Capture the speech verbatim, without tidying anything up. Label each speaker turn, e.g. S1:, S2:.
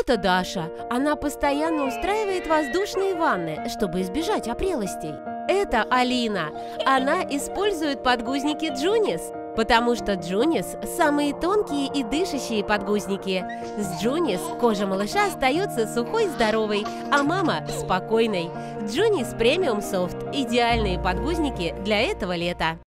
S1: это Даша. Она постоянно устраивает воздушные ванны, чтобы избежать опрелостей. Это Алина. Она использует подгузники Джунис, потому что Джунис – самые тонкие и дышащие подгузники. С Джунис кожа малыша остается сухой и здоровой, а мама – спокойной. Джунис Премиум Софт – идеальные подгузники для этого лета.